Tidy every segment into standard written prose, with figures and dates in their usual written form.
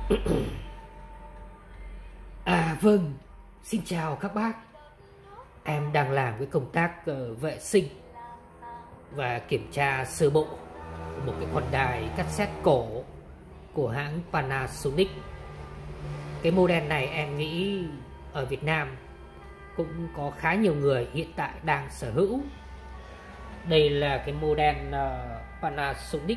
Vâng, xin chào các bác. Em đang làm cái công tác vệ sinh và kiểm tra sơ bộ một cái con đài cassette cổ của hãng Panasonic. Cái model này em nghĩ ở Việt Nam cũng có khá nhiều người hiện tại đang sở hữu. Đây là cái model Panasonic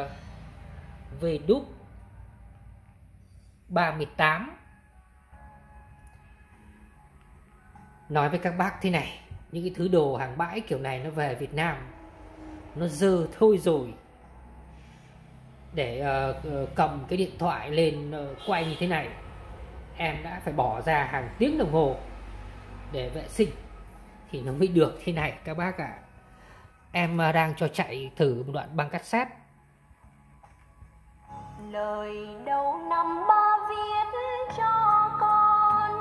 VDUC 38. Nói với các bác thế này, những cái thứ đồ hàng bãi kiểu này nó về Việt Nam nó dơ thôi rồi. Để cầm cái điện thoại lên quay như thế này, em đã phải bỏ ra hàng tiếng đồng hồ để vệ sinh thì nó mới được thế này các bác ạ. Em đang cho chạy thử một đoạn băng cassette. Lời đầu năm ba viết cho con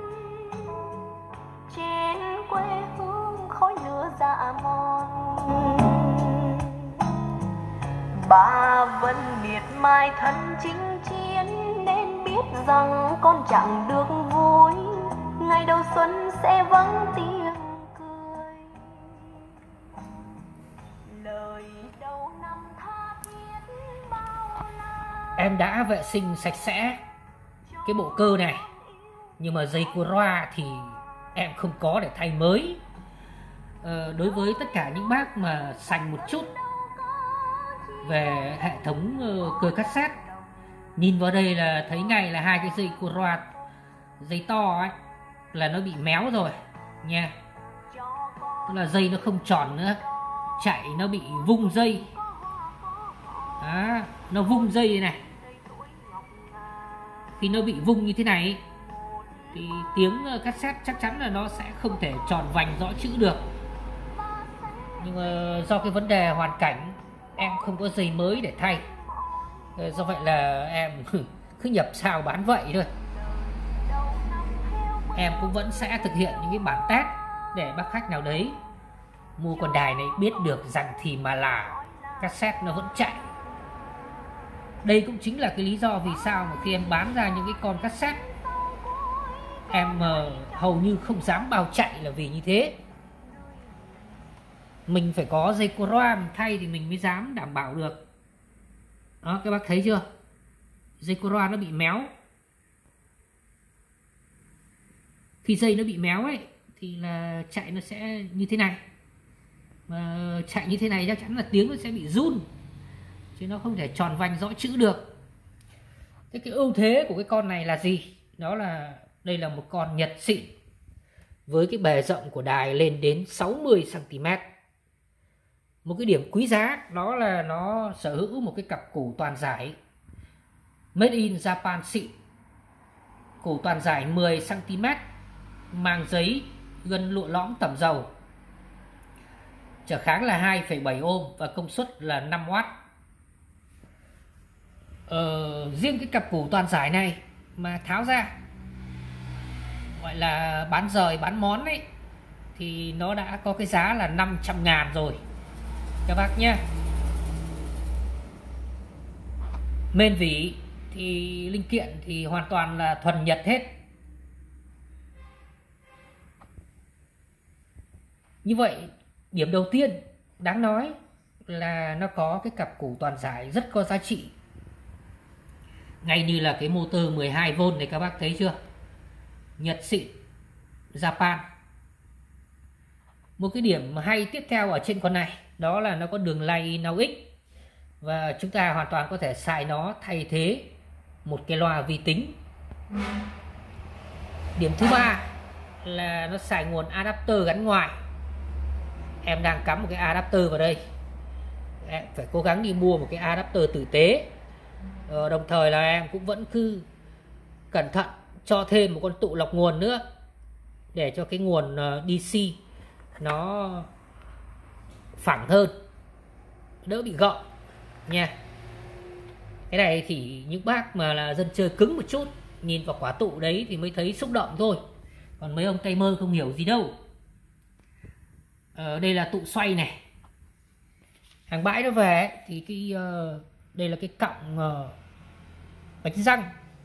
trên quê hương khói lửa dạ mòn. Bà vẫn miệt mài thân chinh chiến nên biết rằng con chẳng được vui. Ngày đầu xuân sẽ vắng tiếng cười. Lời đầu năm tha thiết bao la. Em đã vệ sinh sạch sẽ cái bộ cơ này, nhưng mà dây cua loa thì em không có để thay mới. Đối với tất cả những bác mà sành một chút về hệ thống cơ cassette, nhìn vào đây là thấy ngay là hai cái dây cua loa, dây to ấy là nó bị méo rồi nha. Tức là dây nó không tròn nữa, chạy nó bị vung dây. Đó, nó vung dây này. Khi nó bị vung như thế này thì tiếng cassette chắc chắn là nó sẽ không thể tròn vành rõ chữ được. Nhưng mà do cái vấn đề hoàn cảnh, em không có dây mới để thay. Do vậy là em cứ nhập sao bán vậy thôi. Em cũng vẫn sẽ thực hiện những cái bản test để bác khách nào đấy mua con đài này biết được rằng thì mà là cassette nó vẫn chạy. Đây cũng chính là cái lý do vì sao mà khi em bán ra những cái con cassette, em hầu như không dám bao chạy là vì như thế. Mình phải có dây cô loa mình thay thì mình mới dám đảm bảo được. Đó, các bác thấy chưa? Dây cô loa nó bị méo. Khi dây nó bị méo ấy thì là chạy nó sẽ như thế này. Mà chạy như thế này chắc chắn là tiếng nó sẽ bị run, chứ nó không thể tròn vành rõ chữ được. Thế cái ưu thế của cái con này là gì? Đó là đây là một con Nhật xịn với cái bề rộng của đài lên đến 60 cm. Một cái điểm quý giá đó là nó sở hữu một cái cặp củ toàn giải Made in Japan xịn. Củ toàn giải 10 cm, màng giấy gân lụa lõm tẩm dầu. Trở kháng là 2,7 ohm và công suất là 5W. Riêng cái cặp củ toàn giải này mà tháo ra, gọi là bán rời bán món ấy, thì nó đã có cái giá là 500.000 rồi các bác nhé. Mên vỉ thì linh kiện thì hoàn toàn là thuần Nhật hết. Như vậy điểm đầu tiên đáng nói là nó có cái cặp củ toàn giải rất có giá trị. Ngay như là cái motor 12V này các bác thấy chưa? Nhật xịn, Japan. Một cái điểm hay tiếp theo ở trên con này đó là nó có đường lay in-out X, và chúng ta hoàn toàn có thể xài nó thay thế một cái loa vi tính. Điểm thứ ba là nó xài nguồn adapter gắn ngoài. Em đang cắm một cái adapter vào đây. Em phải cố gắng đi mua một cái adapter tử tế. Đồng thời là em cũng vẫn cứ cẩn thận cho thêm một con tụ lọc nguồn nữa để cho cái nguồn DC nó phẳng hơn, đỡ bị gợn nha. Cái này thì những bác mà là dân chơi cứng một chút nhìn vào quả tụ đấy thì mới thấy xúc động thôi, còn mấy ông tay mơ không hiểu gì đâu. Đây là tụ xoay này. Hàng bãi nó về thì cái đây là cái cọng bánh răng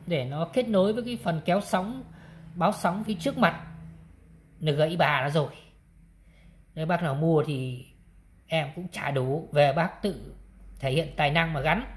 để nó kết nối với cái phần kéo sóng, báo sóng phía trước mặt, nó gãy bà nó rồi. Nếu bác nào mua thì em cũng trả đủ, về bác tự thể hiện tài năng mà gắn.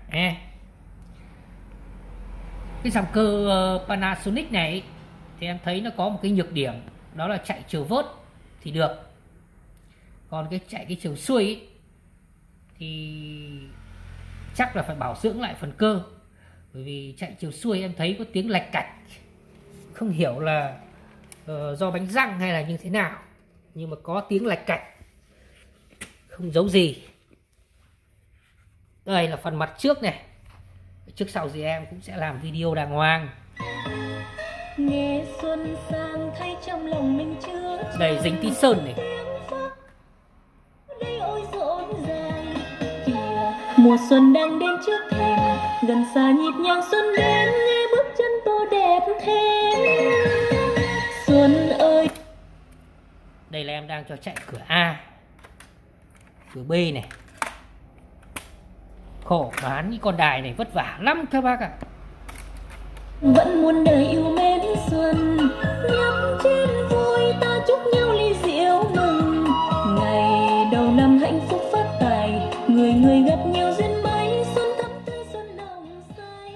Cái dòng cơ Panasonic này thì em thấy nó có một cái nhược điểm, đó là chạy chiều vớt thì được, còn chạy cái chiều xuôi ấy, thì chắc là phải bảo dưỡng lại phần cơ. Bởi vì chạy chiều xuôi em thấy có tiếng lạch cạch, không hiểu là do bánh răng hay là như thế nào, nhưng mà có tiếng lạch cạch không giấu gì. Đây là phần mặt trước này, trước sau gì em cũng sẽ làm video đàng hoàng. Nghe xuân sang thay trong lòng mình chưa Đây dính tí sơn này. đây ôi rộn ràng kìa, mùa xuân đang đến trước thềm, gần xa nhịp nhàng xuân đến, nghe bước chân tô đẹp thêm. Xuân ơi. Đây là em đang cho chạy cửa A, cửa B này. Khổ bán những con đài này vất vả lắm các bác ạ. Vẫn muôn đời yêu mến xuân, nhấp trên vui ta chúc nhau ly rượu mừng. Ngày đầu năm hạnh phúc phát tài, người người gặp nhiều duyên may, xuân thắm tươi xuân nồng say.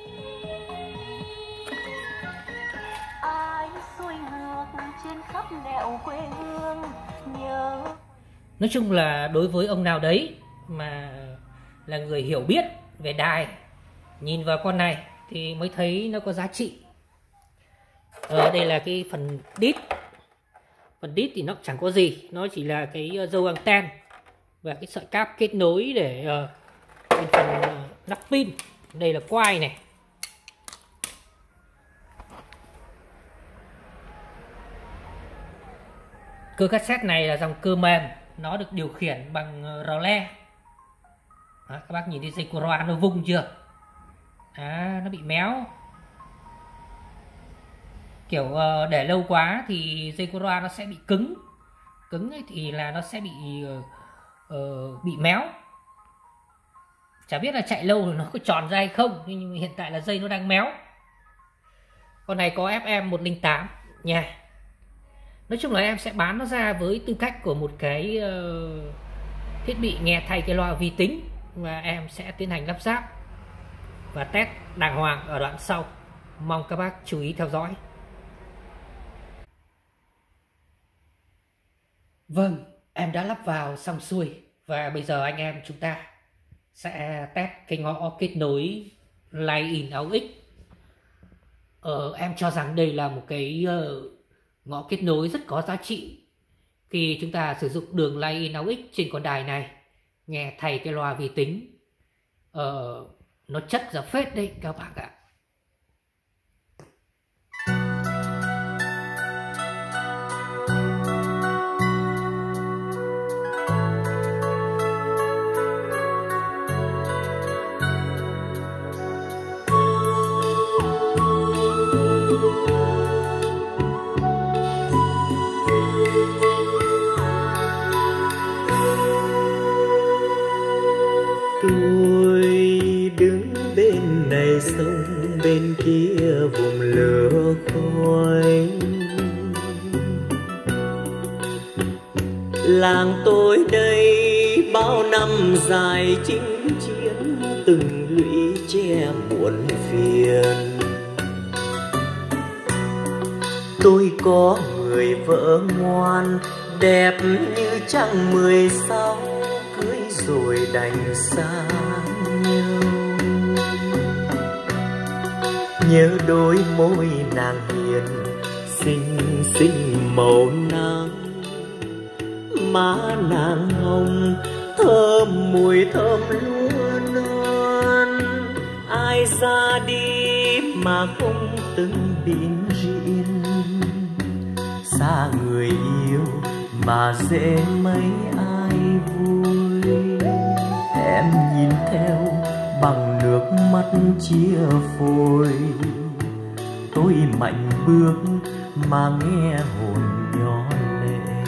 Ai xuôi ngược trên khắp nẻo quê hương nhớ. Nói chung là đối với ông nào đấy mà là người hiểu biết về đài, nhìn vào con này thì mới thấy nó có giá trị. Đây là cái phần đít. Phần đít thì nó chẳng có gì, nó chỉ là cái dâu anten và cái sợi cáp kết nối để bên phần lắp pin. Đây là quai này. Cơ cassette này là dòng cơ mềm, nó được điều khiển bằng rò le. Đó, các bác nhìn thấy dây Cora nó vung chưa? Nó bị méo. Kiểu để lâu quá thì dây Cora nó sẽ bị cứng. Cứng ấy thì là nó sẽ bị méo. Chả biết là chạy lâu thì nó có tròn ra hay không, nhưng hiện tại là dây nó đang méo. Con này có FM 108 nha. Nói chung là em sẽ bán nó ra với tư cách của một cái thiết bị nghe thay cái loa vi tính, và em sẽ tiến hành lắp ráp và test đàng hoàng ở đoạn sau. Mong các bác chú ý theo dõi. Vâng, em đã lắp vào xong xuôi và bây giờ anh em chúng ta sẽ test cái ngõ kết nối line-in AUX. Em cho rằng đây là một cái ngõ kết nối rất có giá trị khi chúng ta sử dụng đường line-in AUX trên con đài này, nghe thay cái loa vi tính. Nó chất ra phết đấy các bạn ạ. Tôi đứng bên này sông, bên kia vùng lửa khói. Làng tôi đây bao năm dài chinh chiến, từng lũy che muộn phiền. Tôi có người vợ ngoan, đẹp như trăng 16, cưới rồi đành xa nhau. Nhớ đôi môi nàng hiền, xinh xinh màu nắng. Má nàng hồng thơm mùi thơm lúa non. Ai ra đi mà không từng bỉn rỉn, xa người yêu mà dễ mấy ai vui. Em nhìn theo bằng nước mắt chia phôi, tôi mạnh bước mà nghe hồn nhỏ lệ.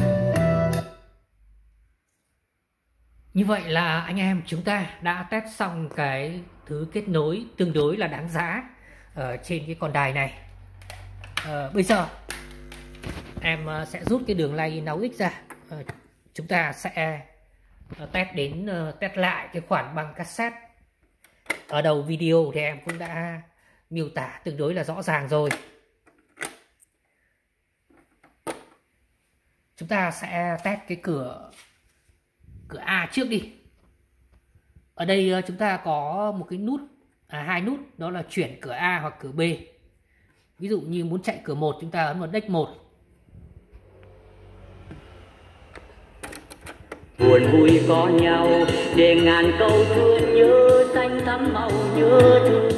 Như vậy là anh em chúng ta đã test xong cái thứ kết nối tương đối là đáng giá ở trên cái con đài này. Bây giờ em sẽ rút cái đường lay 9x ra. Chúng ta sẽ test lại cái khoản băng cassette. Ở đầu video thì em cũng đã miêu tả tương đối là rõ ràng rồi. Chúng ta sẽ test cái cửa A trước đi. Ở đây chúng ta có một cái nút, hai nút, đó là chuyển cửa A hoặc cửa B. Ví dụ như muốn chạy cửa 1 chúng ta ấn vào deck 1. Buồn vui có nhau để ngàn câu thương nhớ xanh thắm màu nhớ thương.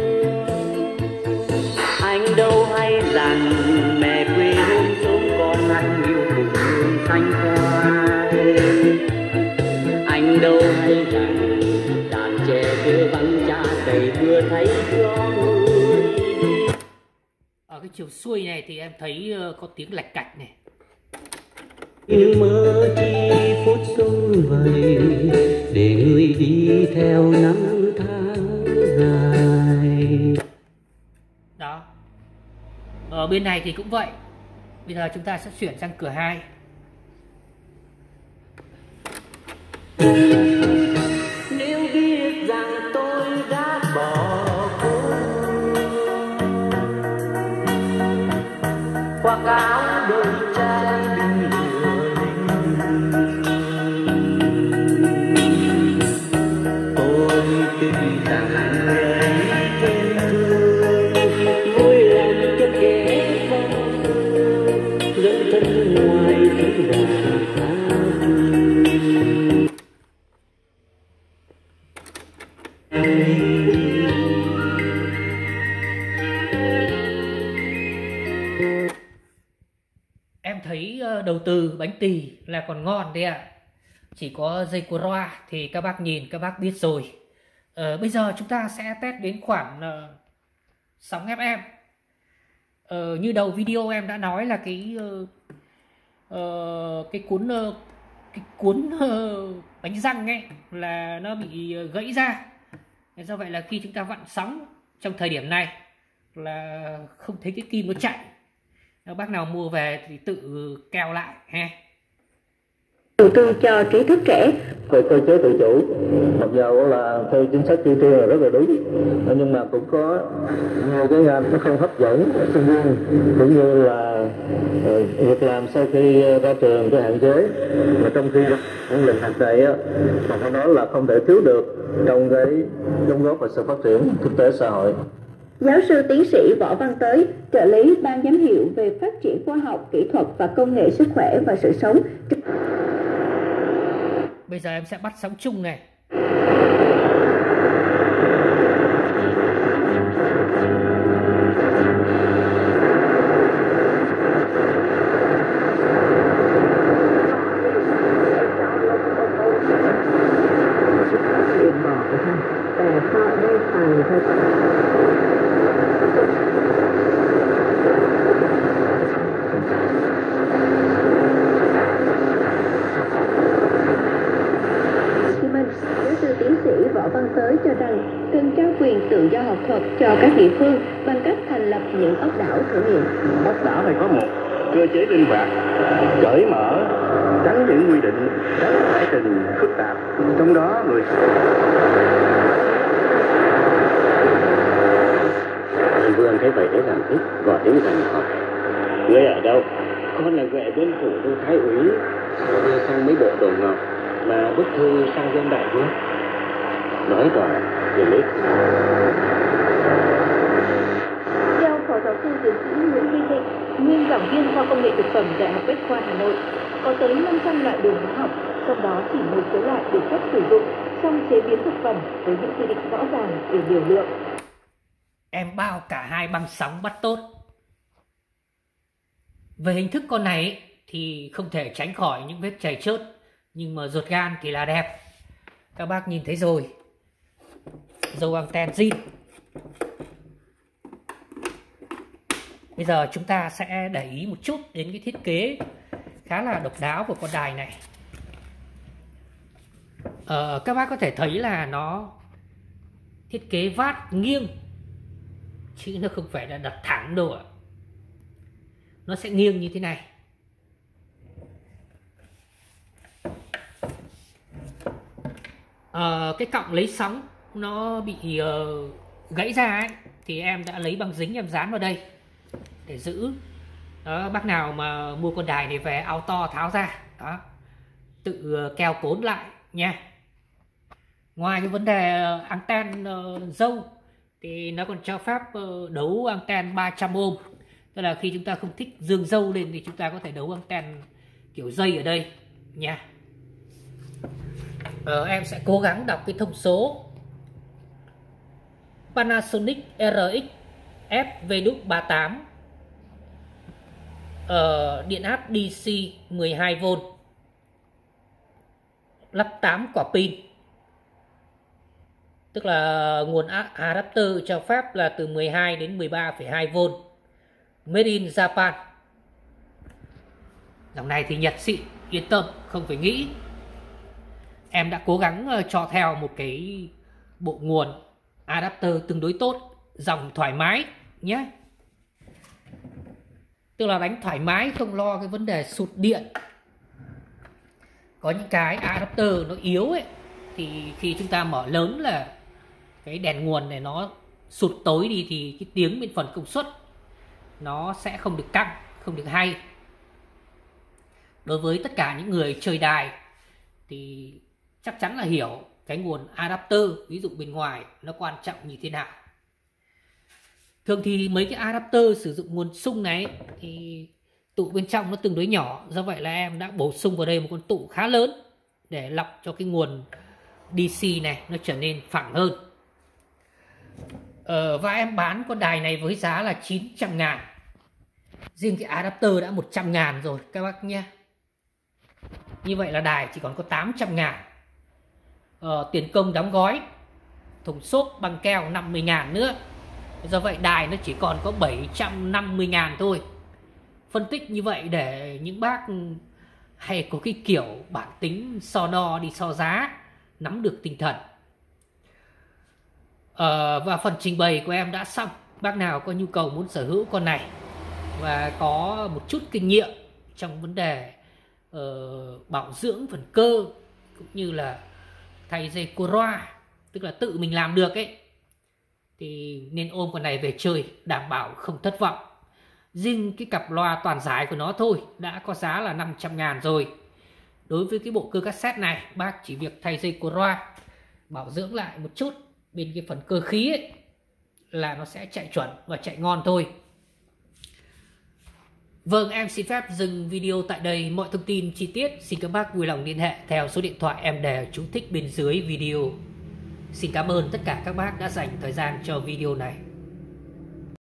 Anh đâu hay rằng mẹ quê hương chúng con ăn yêu cùng hương xanh khoai. Anh đâu hay rằng đàn trẻ đưa vắng cha cày vừa thấy gió người. Ở cái chiều xuôi này thì em thấy có tiếng lạch cạch này. Nhưng mơ chi phút xuân vầy để người đi theo năm tháng dài. Đó. Ở bên này thì cũng vậy. Bây giờ chúng ta sẽ chuyển sang cửa 2. Nếu biết rằng tôi đã bỏ cô hoặc áo đôi trai đừng lừa mình, tôi tin rằng anh ấy thêm thương vui lòng cho kẻ phong dẫn thân ngoài thứ đàn xa. Em thấy đầu từ bánh tỳ là còn ngon đấy ạ. Chỉ có dây của loa thì các bác nhìn các bác biết rồi. Bây giờ chúng ta sẽ test đến khoản sóng FM. Như đầu video em đã nói là cái cuốn bánh răng ấy là nó bị gãy ra. Do vậy là khi chúng ta vặn sóng trong thời điểm này là không thấy cái kim nó chạy. Nếu bác nào mua về thì tự keo lại ha. Đầu tư cho trí thức trẻ. Về cơ chế tự chủ, mặc dù là theo chính sách ưu tiên là rất là đúng, nhưng mà cũng có nhiều cái ngành nó không hấp dẫn sinh viên, cũng như là việc làm sau khi ra trường có hạn chế, mà trong khi những lĩnh vực này mà phải nói là không thể thiếu được trong cái đóng góp vào sự phát triển kinh tế xã hội. Giáo sư tiến sĩ Võ Văn Tới, trợ lý ban giám hiệu về phát triển khoa học, kỹ thuật và công nghệ sức khỏe và sự sống. Bây giờ em sẽ bắt sóng chung này. Võ Văn Tới cho rằng cần trao quyền tự do học thuật cho các địa phương bằng cách thành lập những ốc đảo thử nghiệm. Ốc đảo phải có một cơ chế linh hoạt, cởi mở, tránh những quy định, tránh giải trình phức tạp. Trong đó người Vương thấy vậy để làm thích, gọi đến gần hỏi: "Ngươi ở đâu?" "Con là vệ bên phủ đô thái úy, sao đưa sang mấy bộ đồ ngọc mà bức thư sang dân đại vương?" Nói rồi thì lấy. Theo phó giáo sư tiến sĩ Nguyễn Huy Thịnh, nguyên giảng viên khoa công nghệ thực phẩm Đại học Bách khoa Hà Nội, có tới 500 loại đường hóa học, trong đó chỉ một số loại được phép sử dụng trong chế biến thực phẩm với những quy định rõ ràng về liều lượng. Em bao cả hai băng sóng bắt tốt. Về hình thức con này thì không thể tránh khỏi những vết chảy chớt, nhưng mà ruột gan thì là đẹp. Các bác nhìn thấy rồi. Dầu anten zin. Bây giờ chúng ta sẽ để ý một chút đến cái thiết kế khá là độc đáo của con đài này. Các bác có thể thấy là nó thiết kế vát nghiêng chứ nó không phải là đặt thẳng đâu ạ. Nó sẽ nghiêng như thế này. Cái cọng lấy sóng nó bị gãy ra ấy, thì em đã lấy băng dính em dán vào đây để giữ. Đó, bác nào mà mua con đài này về auto tháo ra đó, tự keo cốn lại nha. Ngoài cái vấn đề anten dâu thì nó còn cho phép đấu anten 300 ohm. Tức là khi chúng ta không thích dương dâu lên thì chúng ta có thể đấu anten kiểu dây ở đây nha. Em sẽ cố gắng đọc cái thông số Panasonic RX FW38 điện áp DC 12V, lắp 8 quả pin. Tức là nguồn adapter cho phép là từ 12 đến 13,2V, made in Japan. Dòng này thì Nhật xịn, yên tâm, không phải nghĩ. Em đã cố gắng cho theo một cái bộ nguồn adapter tương đối tốt, dòng thoải mái nhé. Tức là đánh thoải mái, không lo cái vấn đề sụt điện. Có những cái adapter nó yếu ấy, thì khi chúng ta mở lớn là cái đèn nguồn này nó sụt tối đi thì cái tiếng bên phần công suất nó sẽ không được căng, không được hay. Đối với tất cả những người chơi đài thì chắc chắn là hiểu cái nguồn adapter, ví dụ bên ngoài nó quan trọng như thế nào. Thường thì mấy cái adapter sử dụng nguồn xung này thì tụ bên trong nó tương đối nhỏ, do vậy là em đã bổ sung vào đây một con tụ khá lớn để lọc cho cái nguồn DC này nó trở nên phẳng hơn. Và em bán con đài này với giá là 900.000. Riêng cái adapter đã 100.000 rồi các bác nhé. Như vậy là đài chỉ còn có 800.000. Tiền công đóng gói, thùng xốp, băng keo 50.000 nữa. Do vậy đài nó chỉ còn có 750.000 thôi. Phân tích như vậy để những bác hay có cái kiểu bản tính so đo đi so giá nắm được tinh thần. Và phần trình bày của em đã xong. Bác nào có nhu cầu muốn sở hữu con này và có một chút kinh nghiệm trong vấn đề bảo dưỡng phần cơ cũng như là thay dây cô loa, tức là tự mình làm được ấy, thì nên ôm con này về chơi, đảm bảo không thất vọng. Riêng cái cặp loa toàn giải của nó thôi đã có giá là 500.000 rồi. Đối với cái bộ cơ cassette này, bác chỉ việc thay dây cô loa, bảo dưỡng lại một chút bên cái phần cơ khí ấy, là nó sẽ chạy chuẩn và chạy ngon thôi. Vâng, em xin phép dừng video tại đây. Mọi thông tin chi tiết xin các bác vui lòng liên hệ theo số điện thoại em để chú thích bên dưới video. Xin cảm ơn tất cả các bác đã dành thời gian cho video này.